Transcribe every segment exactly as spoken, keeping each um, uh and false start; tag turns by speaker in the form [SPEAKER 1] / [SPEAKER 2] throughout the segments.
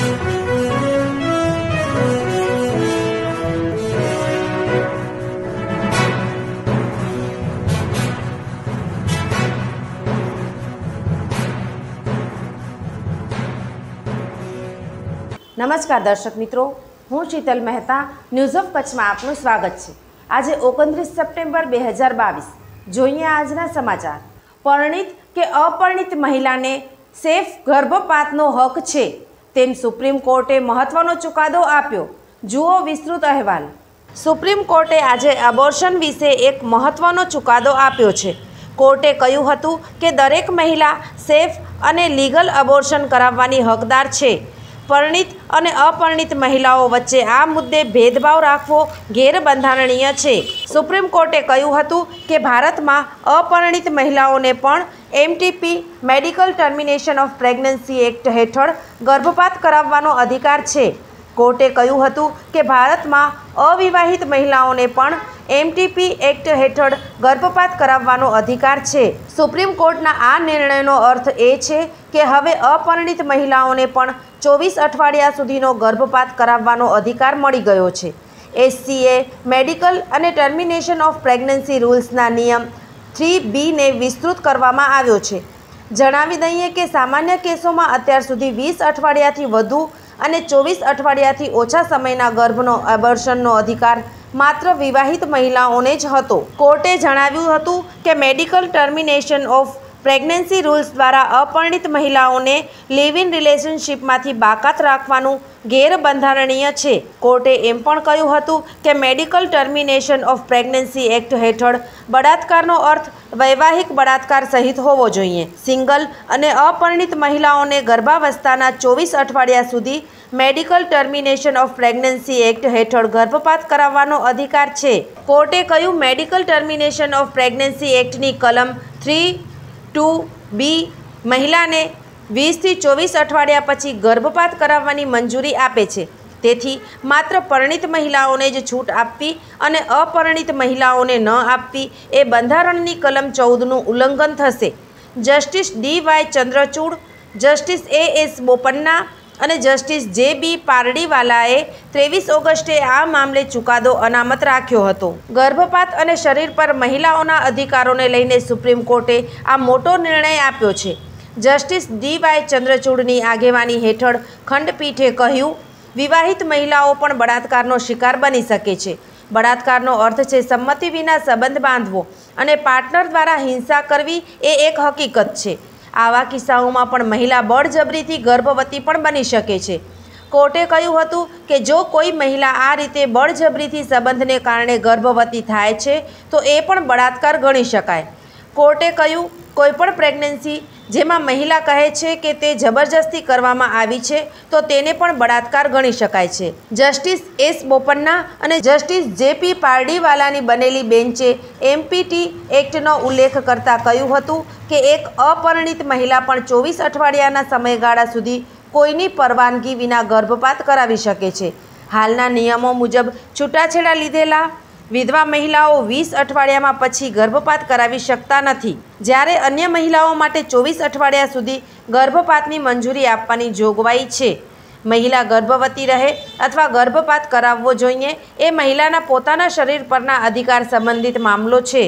[SPEAKER 1] नमस्कार दर्शक मित्रों, हूँ शीतल मेहता न्यूज़ ऑफ कच्छ में आपનું સ્વાગત છે। આજે ઓગણત્રીસ સપ્ટેમ્બર બે હજાર બાવીસ જોઈએ આજના સમાચાર। પરણિત કે અપરિણિત મહિલાને સેફ ગર્ભપાતનો હક છે તેમ સુપ્રીમ કોર્ટે મહત્વનો ચુકાદો આપ્યો। જુઓ વિસ્તૃત અહેવાલ। સુપ્રીમ કોર્ટે આજે અબોર્શન વિશે એક મહત્વનો ચુકાદો આપ્યો છે। કોર્ટે કહ્યું હતું કે દરેક મહિલા સેફ અને લીગલ અબોર્શન કરાવવાની હકદાર છે। પરિણીત અને અપરિણીત મહિલાઓ વચ્ચે આ મુદ્દે ભેદભાવ રાખવો ગેરબંધારણીય છે। સુપ્રીમ કોર્ટે કહ્યું હતું કે ભારતમાં અપરિણીત મહિલાઓને પણ MTP medical termination of pregnancy act હેઠળ ગર્ભપાત કરાવવાનો અધિકાર છે। કોર્ટે કહ્યું હતું કે ભારતમાં અવિવાહિત મહિલાઓને પણ એમટીપી એક્ટ હેઠળ ગર્ભપાત કરાવવાનો અધિકાર છે। સુપ્રીમ કોર્ટના આ નિર્ણયનો અર્થ એ છે કે હવે અપરિણીત મહિલાઓને પણ ચોવીસ અઠવાડિયા સુધીનો ગર્ભપાત કરાવવાનો અધિકાર મળી ગયો છે। એસસીએ મેડિકલ અને ટર્મિનેશન ઓફ પ્રેગ્નન્સી રૂલ્સના નિયમ થ્રી બીને વિસ્તૃત કરવામાં આવ્યો છે। જણાવી દઈએ કે સામાન્ય કેસોમાં અત્યાર સુધી વીસ અઠવાડિયાથી વધુ અને ચોવીસ અઠવાડિયાથી ઓછા સમયના ગર્ભનો અબોર્શનનો અધિકાર માત્ર વિવાહિત મહિલાઓને જ હતો। કોર્ટે જણાવ્યું હતું કે medical termination of pregnancy rules દ્વારા અપરિણીત મહિલાઓને લિવ ઇન રિલેશનશિપમાંથી બાકાત રાખવાનું ગેરબંધારણીય છે। કોર્ટે એમ પણ કહ્યું હતું કે medical termination of pregnancy act હેઠળ બળાત્કારનો અર્થ વૈવાહિક બળાત્કાર સહિત હોવો જોઈએ। સિંગલ અને અપરિણીત મહિલાઓને ગર્ભાવસ્થાના ચોવીસ અઠવાડિયા સુધી medical termination of pregnancy act હેઠળ ગર્ભપાત કરાવવાનો અધિકાર છે। કોર્ટે કહ્યું મેડિકલ ટર્મિનેશન ઓફ પ્રેગ્નન્સી એક્ટની કલમ થ્રી ટુ બી મહિલાને વીસથી ચોવીસ અઠવાડિયા પછી ગર્ભપાત કરાવવાની મંજૂરી આપે છે। તેથી માત્ર પરિણીત મહિલાઓને જ છૂટ આપવી અને અપરિણીત મહિલાઓને ન આપવી એ બંધારણની કલમ ચૌદનું ઉલ્લંઘન થશે। Justice D Y Chandrachud, justice A S Bopanna અને જસ્ટિસ જે બી પારડીવાલાએ ત્રેવીસ ઓગસ્ટે આ મામલે ચુકાદો અનામત રાખ્યો હતો। ગર્ભપાત અને શરીર પર મહિલાઓના અધિકારોને લઈને સુપ્રીમ કોર્ટે આ મોટો નિર્ણય આપ્યો છે। જસ્ટિસ ડી વાય ચંદ્રચૂડની આગેવાની હેઠળ ખંડપીઠે કહ્યું, વિવાહિત મહિલાઓ પણ બળાત્કારનો શિકાર બની શકે છે। બળાત્કારનો અર્થ છે સંમતિ વિના સંબંધ બાંધવો અને પાર્ટનર દ્વારા હિંસા કરવી એ એક હકીકત છે। આવા કિસ્સાઓમાં પણ મહિલા બળજબરીથી ગર્ભવતી પણ બની શકે છે। કોર્ટે કહ્યું હતું કે જો કોઈ મહિલા આ રીતે બળજબરીથી સંબંધને કારણે ગર્ભવતી થાય છે તો એ પણ બળાત્કાર ગણી શકાય। કોર્ટે કહ્યું કોઈપણ પ્રેગ્નન્સી જેમાં મહિલા કહે છે કે તે જબરજસ્તી કરવામાં આવી છે તો તેને પણ બળાત્કાર ગણી શકાય છે। જસ્ટિસ એસ બોપન્ના અને જસ્ટિસ જે પી પારડીવાલાની બનેલી બેન્ચે એમપીટી એક્ટનો ઉલ્લેખ કરતાં કહ્યું હતું કે એક અપરિણીત મહિલા પણ ચોવીસ અઠવાડિયાના સમયગાળા સુધી કોઈની પરવાનગી વિના ગર્ભપાત કરાવી શકે છે। હાલના નિયમો મુજબ છૂટાછેડા લીધેલા વિધવા મહિલાઓ વીસ અઠવાડિયામાં પછી ગર્ભપાત કરાવી શકતા નથી, જ્યારે અન્ય મહિલાઓ માટે ચોવીસ અઠવાડિયા સુધી ગર્ભપાતની મંજૂરી આપવાની જોગવાઈ છે। મહિલા ગર્ભવતી રહે અથવા ગર્ભપાત કરાવવો જોઈએ એ મહિલાના પોતાના શરીર પરના અધિકાર સંબંધિત મામલો છે।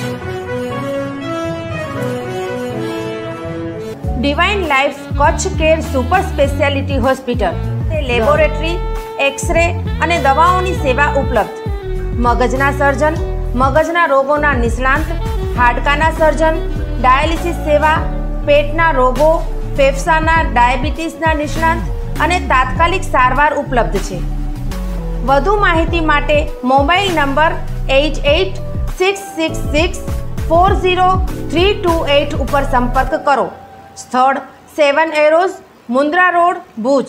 [SPEAKER 1] Divine life Kutch care super speciality hospital તે લેબોરેટરી, એક્સરે અને દવાઓની સેવા ઉપલબ્ધ। મગજના સર્જન, મગજના રોગોના નિષ્ણાંત, હાડકાના સર્જન, ડાયાલિસિસ સેવા, પેટના રોગો, ફેફસાના ડાયાબિટીસના નિષ્ણાંત અને તાત્કાલિક સારવાર ઉપલબ્ધ છે। વધુ માહિતી માટે mobile number eight eight six six six four zero three two eight ઉપર સંપર્ક કરો। સ્થળ seven arrows, Mundra road, Bhuj.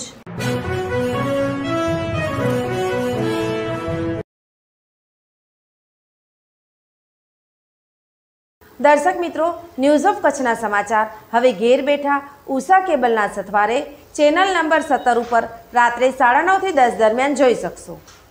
[SPEAKER 1] દર્શક મિત્રો, ન્યૂઝ ઓફ કચ્છના સમાચાર હવે ઘેર બેઠા ઉષા કેબલના સથવારે ચેનલ નંબર સત્તર ઉપર રાત્રે સાડા નવથી દસ દરમિયાન જોઈ શકશો।